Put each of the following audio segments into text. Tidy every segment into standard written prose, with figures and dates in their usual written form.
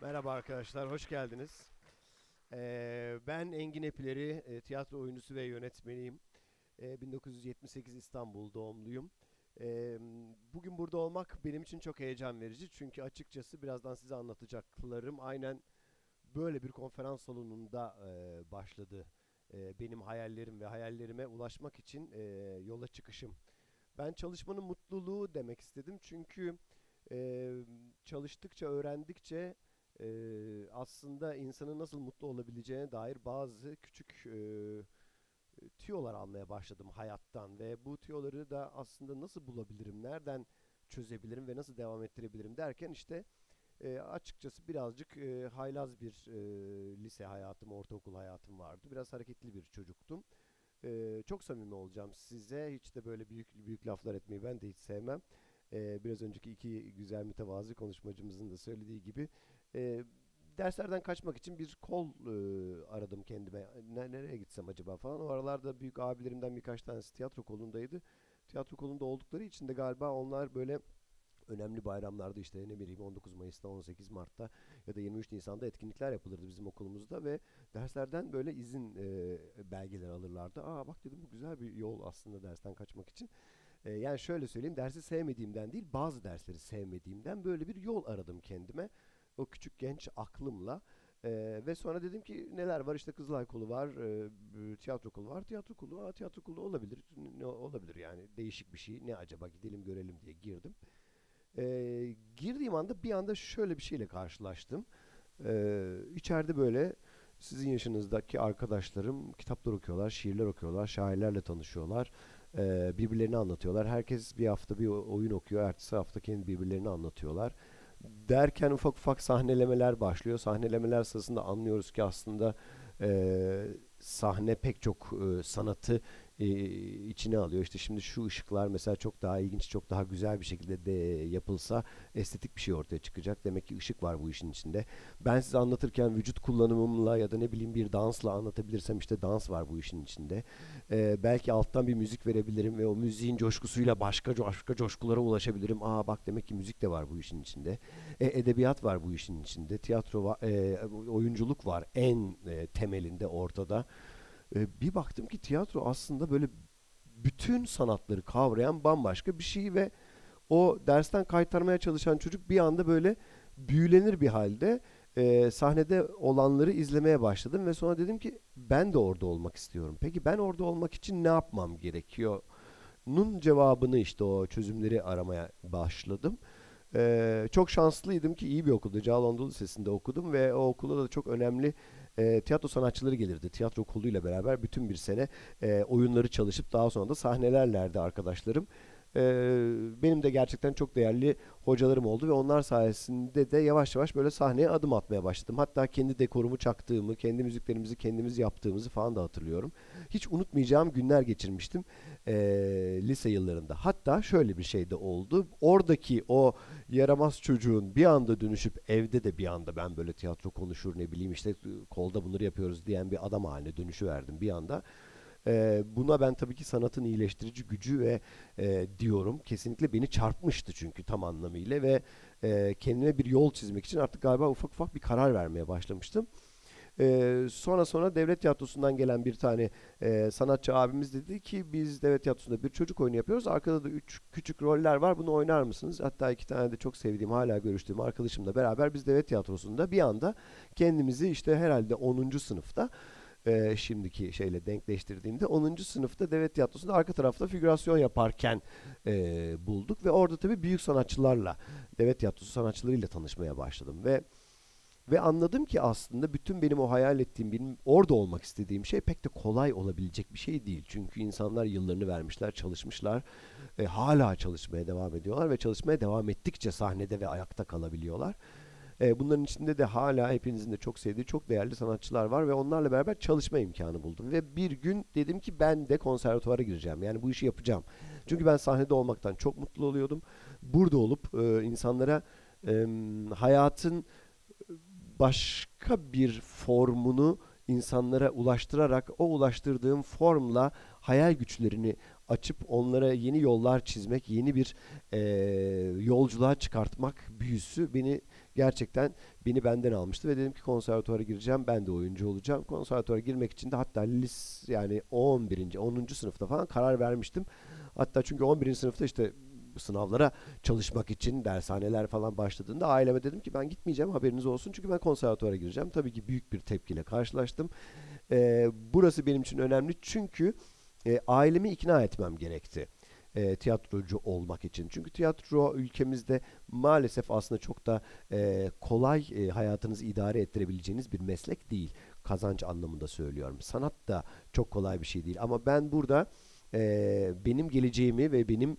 Merhaba arkadaşlar, hoş geldiniz. Ben Engin Epileri, tiyatro oyuncusu ve yönetmeniyim. 1978 İstanbul doğumluyum. Ee, Bugün burada olmak benim için çok heyecan verici. Çünkü açıkçası birazdan size anlatacaklarım aynen böyle bir konferans salonunda başladı. Benim hayallerim ve hayallerime ulaşmak için yola çıkışım. Ben çalışmanın mutluluğu demek istedim. Çünkü e, çalıştıkça, öğrendikçe aslında insanın nasıl mutlu olabileceğine dair bazı küçük tüyolar almaya başladım hayattan ve bu tüyoları da aslında nasıl bulabilirim, nereden çözebilirim ve nasıl devam ettirebilirim derken işte açıkçası birazcık haylaz bir lise hayatım, ortaokul hayatım vardı. Biraz hareketli bir çocuktum. Çok samimi olacağım size. Hiç de böyle büyük büyük laflar etmeyi ben de hiç sevmem. Biraz önceki iki güzel mütevazi konuşmacımızın da söylediği gibi e, derslerden kaçmak için bir kol aradım kendime. Nereye gitsem acaba falan. O aralarda büyük abilerimden birkaç tanesi tiyatro kolundaydı. Tiyatro kolunda oldukları için de galiba onlar böyle önemli bayramlarda işte ne bileyim 19 Mayıs'ta, 18 Mart'ta ya da 23 Nisan'da etkinlikler yapılırdı bizim okulumuzda ve derslerden böyle izin belgeleri alırlardı. Aa bak dedim bu güzel bir yol aslında dersten kaçmak için. Yani şöyle söyleyeyim, dersi sevmediğimden değil bazı dersleri sevmediğimden böyle bir yol aradım kendime. O küçük genç aklımla. Ve sonra dedim ki neler var işte Kızılay Kolu var, tiyatro kolu var. Tiyatro kolu, tiyatro kolu olabilir. Ne olabilir yani değişik bir şey. Ne acaba gidelim görelim diye girdim. Girdiğim anda bir anda şöyle bir şeyle karşılaştım. İçeride böyle sizin yaşınızdaki arkadaşlarım kitaplar okuyorlar, şiirler okuyorlar, şairlerle tanışıyorlar. Birbirlerini anlatıyorlar. Herkes bir hafta bir oyun okuyor, ertesi hafta kendi birbirlerini anlatıyorlar. Derken ufak ufak sahnelemeler başlıyor. Sahnelemeler sırasında anlıyoruz ki aslında sahne pek çok sanatı içine alıyor. İşte şimdi şu ışıklar mesela çok daha ilginç, çok daha güzel bir şekilde de yapılsa estetik bir şey ortaya çıkacak. Demek ki ışık var bu işin içinde. Ben size anlatırken vücut kullanımımla ya da ne bileyim bir dansla anlatabilirsem işte dans var bu işin içinde. Belki alttan bir müzik verebilirim ve o müziğin coşkusuyla başka coşkulara ulaşabilirim. Aa bak demek ki müzik de var bu işin içinde. Edebiyat var bu işin içinde. Tiyatro var, oyunculuk var en temelinde ortada. Bir baktım ki tiyatro aslında böyle bütün sanatları kavrayan bambaşka bir şey ve o dersten kaytarmaya çalışan çocuk bir anda böyle büyülenir bir halde sahnede olanları izlemeye başladım ve sonra dedim ki ben de orada olmak istiyorum. Peki ben orada olmak için ne yapmam gerekiyor? Nun cevabını işte o çözümleri aramaya başladım. Çok şanslıydım ki iyi bir okulda, Cağaloğlu Anadolu Lisesi'nde okudum ve o okulda da çok önemli tiyatro sanatçıları gelirdi. Tiyatro okuluyla beraber bütün bir sene oyunları çalışıp daha sonra da sahnelerlerdi arkadaşlarım. Benim de gerçekten çok değerli hocalarım oldu ve onlar sayesinde de yavaş yavaş böyle sahneye adım atmaya başladım. Hatta kendi dekorumu çaktığımı, kendi müziklerimizi kendimiz yaptığımızı falan da hatırlıyorum. Hiç unutmayacağım günler geçirmiştim lise yıllarında. Hatta şöyle bir şey de oldu. Oradaki o yaramaz çocuğun bir anda dönüşüp evde de bir anda ben böyle tiyatro konuşur ne bileyim işte kolda bunları yapıyoruz diyen bir adam haline dönüşüverdim bir anda. Buna ben tabii ki sanatın iyileştirici gücü ve diyorum kesinlikle beni çarpmıştı çünkü tam anlamıyla ve kendime bir yol çizmek için artık galiba ufak ufak bir karar vermeye başlamıştım. Sonra devlet tiyatrosundan gelen bir tane sanatçı abimiz dedi ki biz devlet tiyatrosunda bir çocuk oyunu yapıyoruz. Arkada da üç küçük roller var. Bunu oynar mısınız? Hatta iki tane de çok sevdiğim, hala görüştüğüm arkadaşımla beraber biz devlet tiyatrosunda bir anda kendimizi işte herhalde 10. sınıfta şimdiki şeyle denkleştirdiğimde 10. sınıfta devlet tiyatrosunda arka tarafta figürasyon yaparken bulduk ve orada tabii büyük sanatçılarla devlet tiyatrosu sanatçılarıyla tanışmaya başladım ve anladım ki aslında bütün benim o hayal ettiğim, benim orada olmak istediğim şey pek de kolay olabilecek bir şey değil. Çünkü insanlar yıllarını vermişler, çalışmışlar, hala çalışmaya devam ediyorlar ve çalışmaya devam ettikçe sahnede ve ayakta kalabiliyorlar. Bunların içinde de hala hepinizin de çok sevdiği çok değerli sanatçılar var ve onlarla beraber çalışma imkanı buldum. Ve bir gün dedim ki ben de konservatuvara gireceğim. Yani bu işi yapacağım. Çünkü ben sahnede olmaktan çok mutlu oluyordum. Burada olup insanlara hayatın başka bir formunu insanlara ulaştırarak o ulaştırdığım formla hayal güçlerini açıp onlara yeni yollar çizmek, yeni bir e, yolculuğa çıkartmak büyüsü gerçekten beni benden almıştı ve dedim ki konservatuvara gireceğim, ben de oyuncu olacağım. Konservatuvara girmek için de hatta yani 10. sınıfta falan karar vermiştim. Hatta çünkü 11. sınıfta işte sınavlara çalışmak için dershaneler falan başladığında aileme dedim ki ben gitmeyeceğim, haberiniz olsun, çünkü ben konservatuvara gireceğim. Tabii ki büyük bir tepkiyle karşılaştım. Burası benim için önemli çünkü ailemi ikna etmem gerekti tiyatrocu olmak için. Çünkü tiyatro ülkemizde maalesef aslında çok da kolay hayatınızı idare ettirebileceğiniz bir meslek değil. Kazanç anlamında söylüyorum. Sanat da çok kolay bir şey değil. Ama ben burada benim geleceğimi ve benim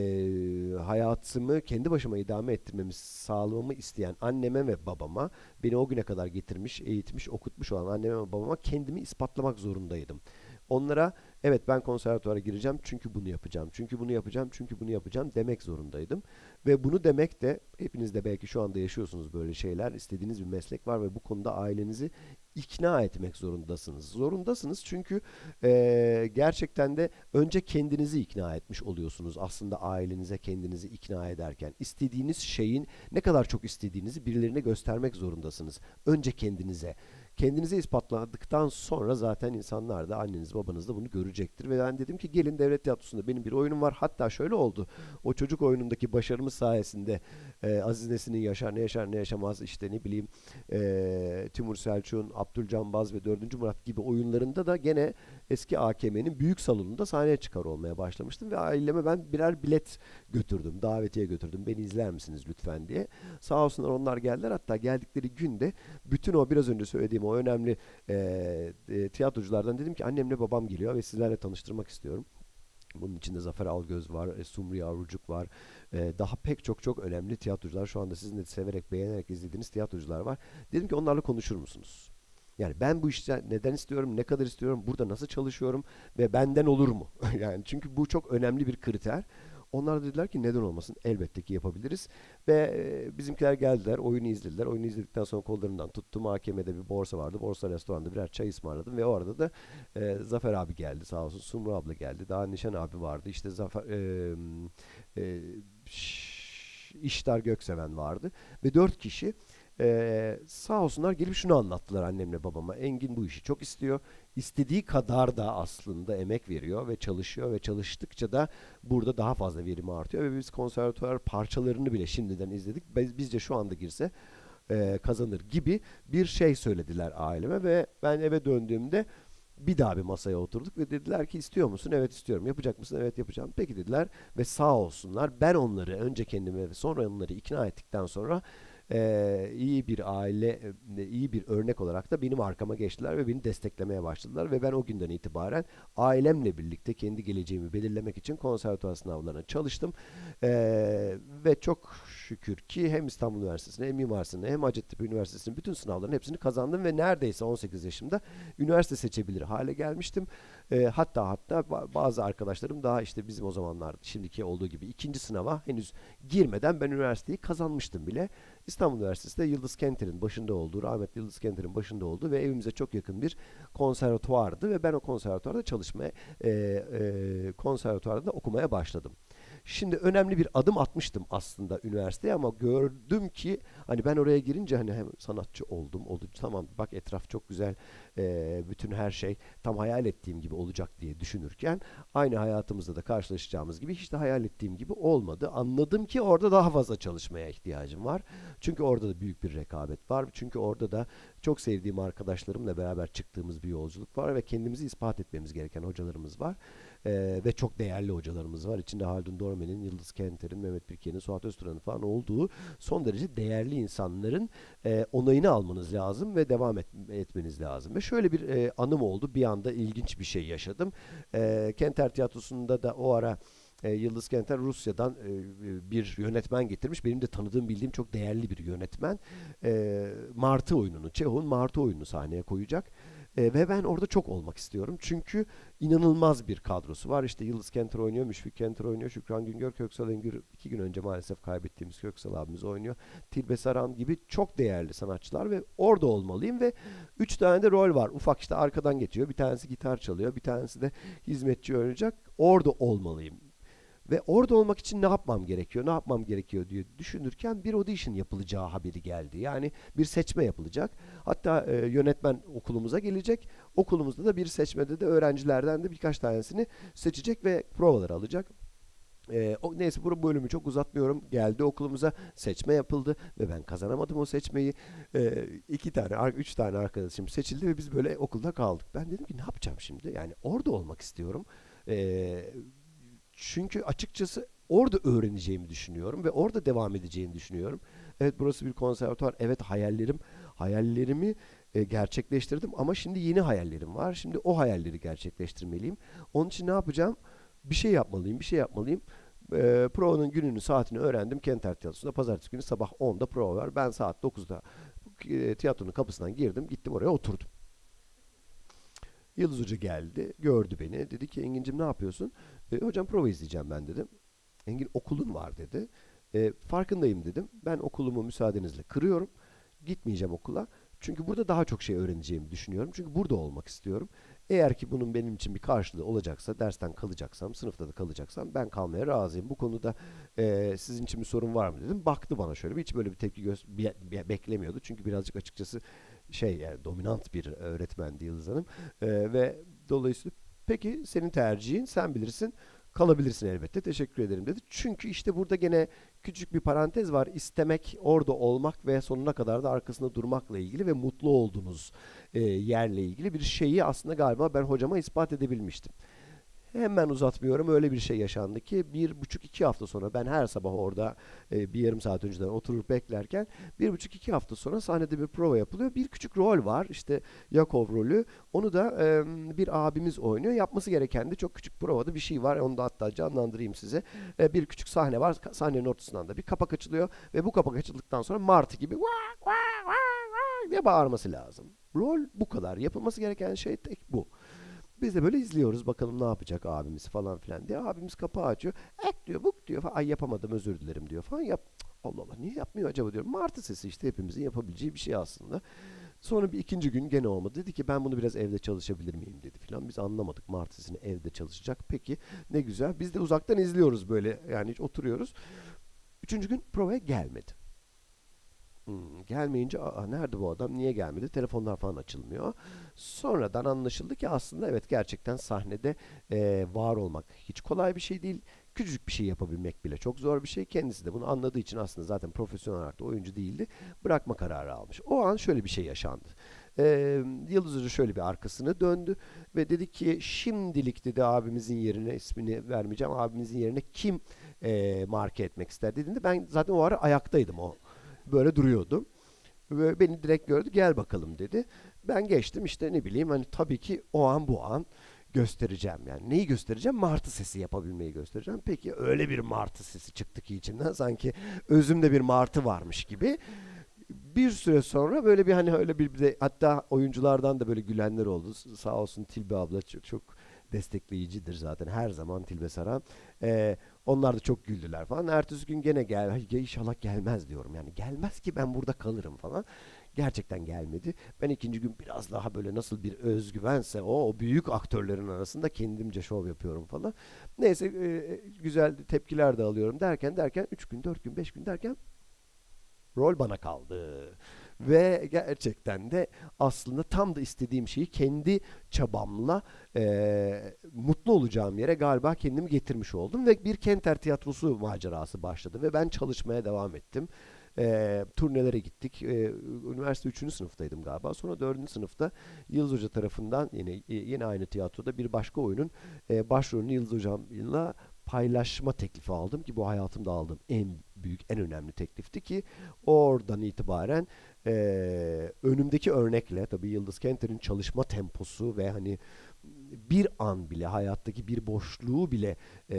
hayatımı kendi başıma idame ettirmemi sağlamamı isteyen anneme ve babama, beni o güne kadar getirmiş, eğitmiş, okutmuş olan anneme ve babama kendimi ispatlamak zorundaydım. Onlara evet ben konservatuvara gireceğim çünkü bunu yapacağım. Çünkü bunu yapacağım, çünkü bunu yapacağım demek zorundaydım. Ve bunu demek de hepiniz de belki şu anda yaşıyorsunuz böyle şeyler. İstediğiniz bir meslek var ve bu konuda ailenizi ikna etmek zorundasınız. Zorundasınız çünkü gerçekten de önce kendinizi ikna etmiş oluyorsunuz. Aslında ailenize kendinizi ikna ederken istediğiniz şeyin ne kadar çok istediğinizi birilerine göstermek zorundasınız. Önce kendinize. Kendinize ispatladıktan sonra zaten insanlar da anneniz babanız da bunu görecektir. Ve ben dedim ki gelin devlet tiyatrosunda benim bir oyunum var. Hatta şöyle oldu. O çocuk oyunundaki başarımız sayesinde Aziz Nesin'in Yaşar Ne Yaşar Ne Yaşamaz, işte ne bileyim Timur Selçuk'un Abdülcan Baz ve 4. Murat gibi oyunlarında da gene eski AKM'nin büyük salonunda sahneye çıkar olmaya başlamıştım. Ve aileme ben birer bilet götürdüm. Davetiye götürdüm. Beni izler misiniz lütfen diye. Sağ olsunlar, onlar geldiler. Hatta geldikleri günde bütün o biraz önce söylediğim o önemli tiyatroculardan dedim ki annemle babam geliyor ve sizlerle tanıştırmak istiyorum. Bunun içinde Zafer Algöz var, Sumru Yavrucuk var. Daha pek çok önemli tiyatrocular, şu anda sizin de severek, beğenerek izlediğiniz tiyatrocular var. Dedim ki onlarla konuşur musunuz? Yani ben bu işte neden istiyorum, ne kadar istiyorum, burada nasıl çalışıyorum ve benden olur mu? Yani çünkü bu çok önemli bir kriter. Onlar da dediler ki neden olmasın? Elbette ki yapabiliriz. Ve bizimkiler geldiler, oyunu izlediler. Oyunu izledikten sonra kollarından tuttum. AKM'de bir borsa vardı. Borsa restoranda birer çay ısmarladım ve o arada da Zafer abi geldi sağ olsun. Sumru abla geldi. Daha Nişan abi vardı. İşte e, İştar Gökseven vardı. Ve 4 kişi sağ olsunlar gelip şunu anlattılar annemle babama. Engin bu işi çok istiyor. İstediği kadar da aslında emek veriyor ve çalışıyor ve çalıştıkça da burada daha fazla verimi artıyor ve biz konservatuvar parçalarını bile şimdiden izledik. Bizce şu anda girse kazanır gibi bir şey söylediler aileme ve ben eve döndüğümde bir daha bir masaya oturduk ve dediler ki istiyor musun? Evet istiyorum. Yapacak mısın? Evet yapacağım. Peki dediler ve sağ olsunlar ben onları önce kendime ve sonra onları ikna ettikten sonra iyi bir aile, iyi bir örnek olarak da benim arkama geçtiler ve beni desteklemeye başladılar ve ben o günden itibaren ailemle birlikte kendi geleceğimi belirlemek için konservatuvar sınavlarına çalıştım. Ve çok şükür ki hem İstanbul Üniversitesi'ne hem Mimar Sinan'a hem Hacettepe Üniversitesi'nin bütün sınavların hepsini kazandım ve neredeyse 18 yaşımda üniversite seçebilir hale gelmiştim. Hatta bazı arkadaşlarım daha işte bizim o zamanlar şimdiki olduğu gibi ikinci sınava henüz girmeden ben üniversiteyi kazanmıştım bile. İstanbul Üniversitesi'nde Yıldız Kenter'in başında olduğu, rahmetli Yıldız Kenter'in başında olduğu ve evimize çok yakın bir konservatuvardı ve ben o konservatuvarda çalışmaya, konservatuvarda okumaya başladım. Şimdi önemli bir adım atmıştım aslında üniversiteye ama gördüm ki hani ben oraya girince hani hem sanatçı oldu tamam bak etraf çok güzel, bütün her şey tam hayal ettiğim gibi olacak diye düşünürken aynı hayatımızda da karşılaşacağımız gibi hiç de hayal ettiğim gibi olmadı. Anladım ki orada daha fazla çalışmaya ihtiyacım var. Çünkü orada da büyük bir rekabet var. Çünkü orada da çok sevdiğim arkadaşlarımla beraber çıktığımız bir yolculuk var ve kendimizi ispat etmemiz gereken hocalarımız var. Ve çok değerli hocalarımız var. İçinde Haldun Dormen'in, Yıldız Kenter'in, Mehmet Birkel'in, Suat Özturan'ın falan olduğu son derece değerli insanların onayını almanız lazım ve devam etmeniz lazım. Ve şöyle bir anım oldu. Bir anda ilginç bir şey yaşadım. Kenter Tiyatrosu'nda da o ara Yıldız Kenter Rusya'dan bir yönetmen getirmiş. Benim de tanıdığım, bildiğim çok değerli bir yönetmen. Martı oyununu, Çehov'un Martı oyununu sahneye koyacak. Ve ben orada çok olmak istiyorum. Çünkü inanılmaz bir kadrosu var. İşte Yıldız Kenter oynuyor, Müşfik Kenter oynuyor, Şükran Güngör, Köksal Engür, 2 gün önce maalesef kaybettiğimiz Köksal abimiz oynuyor. Tilbe Saran gibi çok değerli sanatçılar ve orada olmalıyım ve 3 tane de rol var. Ufak işte arkadan geçiyor. Bir tanesi gitar çalıyor, bir tanesi de hizmetçi oynayacak. Orada olmalıyım. Ve orada olmak için ne yapmam gerekiyor, ne yapmam gerekiyor diye düşünürken bir audition yapılacağı haberi geldi. Yani bir seçme yapılacak. Hatta yönetmen okulumuza gelecek. Okulumuzda da bir seçmede de öğrencilerden de birkaç tanesini seçecek ve provaları alacak. Neyse bu bölümü çok uzatmıyorum. Geldi okulumuza, seçme yapıldı ve ben kazanamadım o seçmeyi. 2 tane, 3 tane arkadaşım seçildi ve biz böyle okulda kaldık. Ben dedim ki ne yapacağım şimdi? Yani orada olmak istiyorum. Ee, Çünkü açıkçası orada öğreneceğimi düşünüyorum ve orada devam edeceğimi düşünüyorum. Evet, burası bir konservatuvar. Evet, hayallerimi gerçekleştirdim ama şimdi yeni hayallerim var. Şimdi o hayalleri gerçekleştirmeliyim. Onun için ne yapacağım? Bir şey yapmalıyım. Provanın gününü, saatini öğrendim. Kenter Tiyatrosu'nda pazartesi günü sabah 10'da prova var. Ben saat 9'da tiyatronun kapısından girdim, gittim oraya oturdum. Yıldız Hoca geldi, gördü beni. Dedi ki Engin'cim ne yapıyorsun? Hocam prova izleyeceğim ben dedim. Engin okulun var dedi. Farkındayım dedim. Ben okulumu müsaadenizle kırıyorum. Gitmeyeceğim okula. Çünkü burada daha çok şey öğreneceğimi düşünüyorum. Çünkü burada olmak istiyorum. Eğer ki bunun benim için bir karşılığı olacaksa, dersten kalacaksam, sınıfta da kalacaksam ben kalmaya razıyım. Bu konuda sizin için bir sorun var mı dedim. Baktı bana şöyle bir, hiç böyle bir tepki beklemiyordu. Çünkü birazcık açıkçası yani dominant bir öğretmendi Yıldız Hanım. Ve dolayısıyla peki senin tercihin, sen bilirsin. Kalabilirsin elbette. Teşekkür ederim dedi. Çünkü işte burada gene küçük bir parantez var. İstemek, orada olmak ve sonuna kadar da arkasında durmakla ilgili ve mutlu olduğunuz yerle ilgili bir şeyi aslında galiba ben hocama ispat edebilmiştim. Hemen uzatmıyorum. Öyle bir şey yaşandı ki 1,5-2 hafta sonra ben her sabah orada bir yarım saat önceden oturup beklerken 1,5-2 hafta sonra sahnede bir prova yapılıyor. Bir küçük rol var. İşte Yakov rolü. Onu da bir abimiz oynuyor. Yapması gereken de çok küçük provada bir şey var. Onu da hatta canlandırayım size. Bir küçük sahne var. Sahnenin ortasından da bir kapak açılıyor ve bu kapak açıldıktan sonra martı gibi vak vak vak vak diye bağırması lazım. Rol bu kadar. Yapılması gereken şey tek bu. Biz de böyle izliyoruz bakalım ne yapacak abimiz falan filan diye. Abimiz kapağı açıyor. Ek diyor, buk diyor falan. Ay yapamadım, özür dilerim diyor falan. Allah Allah, niye yapmıyor acaba diyorum. Martı sesi işte hepimizin yapabileceği bir şey aslında. Sonra bir ikinci gün gene olmadı. Dedi ki ben bunu biraz evde çalışabilir miyim dedi filan. Biz anlamadık, martı sesini evde çalışacak. Peki ne güzel. Biz de uzaktan izliyoruz böyle, yani hiç oturuyoruz. Üçüncü gün provaya gelmedi. Gelmeyince nerede bu adam, niye gelmedi, telefonlar falan açılmıyor. Sonradan anlaşıldı ki aslında evet, gerçekten sahnede var olmak hiç kolay bir şey değil. Küçücük bir şey yapabilmek bile çok zor bir şey. Kendisi de bunu anladığı için aslında zaten profesyonel olarak da oyuncu değildi. Bırakma kararı almış. O an şöyle bir şey yaşandı. Yıldız Hoca şöyle bir arkasını döndü ve dedi ki şimdilik dedi abimizin yerine, ismini vermeyeceğim, abimizin yerine kim marke etmek ister dediğinde ben zaten o ara ayaktaydım, o böyle duruyordum. Ve beni direkt gördü, gel bakalım dedi. Ben geçtim işte, ne bileyim hani, tabii ki o an bu an göstereceğim yani. Neyi göstereceğim? Martı sesi yapabilmeyi göstereceğim. Peki öyle bir martı sesi çıktı ki içimden, sanki özümde bir martı varmış gibi. Bir süre sonra böyle bir hani öyle bir de, hatta oyunculardan da böyle gülenler oldu. Sağ olsun Tilbe abla çok, çok destekleyicidir zaten her zaman, Tilbe Saran. Onlar da çok güldüler falan. Ertesi gün gene gel. "Ay, ya inşallah gelmez" diyorum. Yani gelmez ki, ben burada kalırım falan. Gerçekten gelmedi. Ben ikinci gün biraz daha böyle nasıl bir özgüvense o büyük aktörlerin arasında kendimce şov yapıyorum falan. Neyse güzel tepkiler de alıyorum derken 3 gün 4 gün 5 gün derken rol bana kaldı. Ve gerçekten de aslında tam da istediğim şeyi kendi çabamla mutlu olacağım yere galiba kendimi getirmiş oldum. Ve bir Kenter Tiyatrosu macerası başladı ve ben çalışmaya devam ettim. Turnelere gittik. Üniversite 3. sınıftaydım galiba. Sonra 4. sınıfta Yıldız Hoca tarafından yine aynı tiyatroda bir başka oyunun başrolünü Yıldız Hocam'la paylaşma teklifi aldım ki bu hayatımda aldığım en büyük, en önemli teklifti ki oradan itibaren önümdeki örnekle, tabii Yıldız Kenter'in çalışma temposu ve hani bir an bile, hayattaki bir boşluğu bile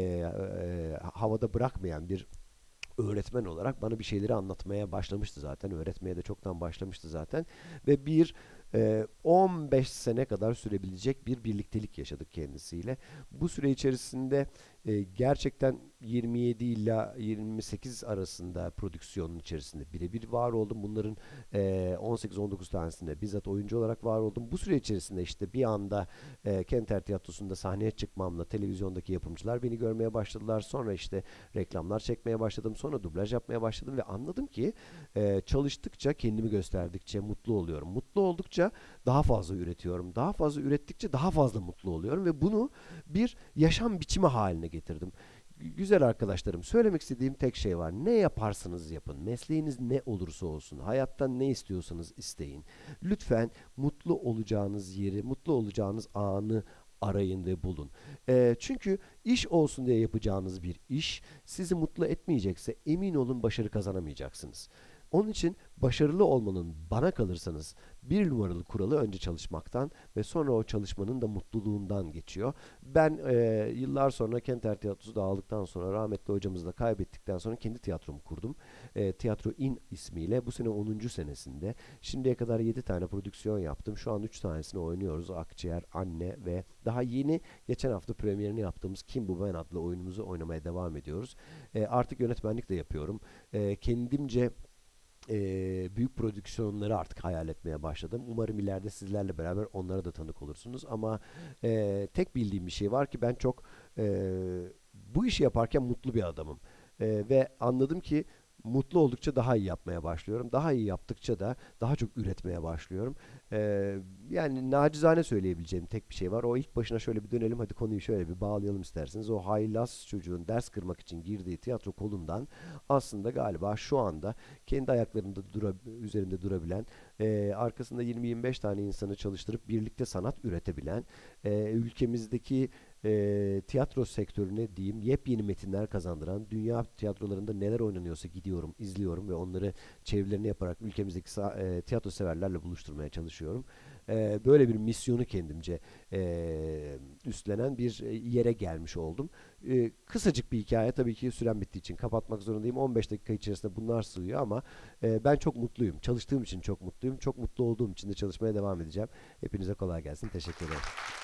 havada bırakmayan bir öğretmen olarak bana bir şeyleri anlatmaya başlamıştı zaten. Öğretmeye de çoktan başlamıştı zaten. Ve bir 15 sene kadar sürebilecek bir birliktelik yaşadık kendisiyle. Bu süre içerisinde gerçekten 27 ila 28 arasında prodüksiyonun içerisinde birebir var oldum. Bunların 18-19 tanesinde bizzat oyuncu olarak var oldum. Bu süre içerisinde işte bir anda Kenter Tiyatrosu'nda sahneye çıkmamla televizyondaki yapımcılar beni görmeye başladılar. Sonra işte reklamlar çekmeye başladım. Sonra dublaj yapmaya başladım ve anladım ki çalıştıkça, kendimi gösterdikçe mutlu oluyorum. Mutlu oldukça daha fazla üretiyorum. Daha fazla ürettikçe daha fazla mutlu oluyorum ve bunu bir yaşam biçimi haline getirdim. Güzel arkadaşlarım, söylemek istediğim tek şey var. Ne yaparsanız yapın, mesleğiniz ne olursa olsun, hayattan ne istiyorsanız isteyin. Lütfen mutlu olacağınız yeri, mutlu olacağınız anı arayın ve bulun. Çünkü iş olsun diye yapacağınız bir iş sizi mutlu etmeyecekse emin olun başarı kazanamayacaksınız. Onun için başarılı olmanın bana kalırsanız bir numaralı kuralı önce çalışmaktan ve sonra o çalışmanın da mutluluğundan geçiyor. Ben yıllar sonra Kenter Tiyatrosu dağıldıktan sonra rahmetli hocamızı da kaybettikten sonra kendi tiyatromu kurdum. Tiyatro İn ismiyle bu sene 10. senesinde. Şimdiye kadar 7 tane prodüksiyon yaptım. Şu an 3 tanesini oynuyoruz. Akciğer, Anne ve daha yeni geçen hafta premierini yaptığımız Kim Bu Ben adlı oyunumuzu oynamaya devam ediyoruz. Artık yönetmenlik de yapıyorum. Kendimce büyük prodüksiyonları artık hayal etmeye başladım. Umarım ileride sizlerle beraber onlara da tanık olursunuz. Ama tek bildiğim bir şey var ki ben çok bu işi yaparken mutlu bir adamım. Ve anladım ki mutlu oldukça daha iyi yapmaya başlıyorum. Daha iyi yaptıkça da daha çok üretmeye başlıyorum. Yani nacizane söyleyebileceğim tek bir şey var. O ilk başına şöyle bir dönelim. Hadi konuyu şöyle bir bağlayalım isterseniz. O haylaz çocuğun ders kırmak için girdiği tiyatro kolundan aslında galiba şu anda kendi ayaklarında üzerinde durabilen, arkasında 20-25 tane insanı çalıştırıp birlikte sanat üretebilen, ülkemizdeki tiyatro sektörüne diyeyim yepyeni metinler kazandıran, dünya tiyatrolarında neler oynanıyorsa gidiyorum, izliyorum ve onları çevirilerini yaparak ülkemizdeki tiyatro severlerle buluşturmaya çalışıyorum. Böyle bir misyonu kendimce üstlenen bir yere gelmiş oldum. Kısacık bir hikaye, tabii ki süren bittiği için kapatmak zorundayım. 15 dakika içerisinde bunlar sığıyor ama ben çok mutluyum. Çalıştığım için çok mutluyum. Çok mutlu olduğum için de çalışmaya devam edeceğim. Hepinize kolay gelsin. Teşekkür ederim.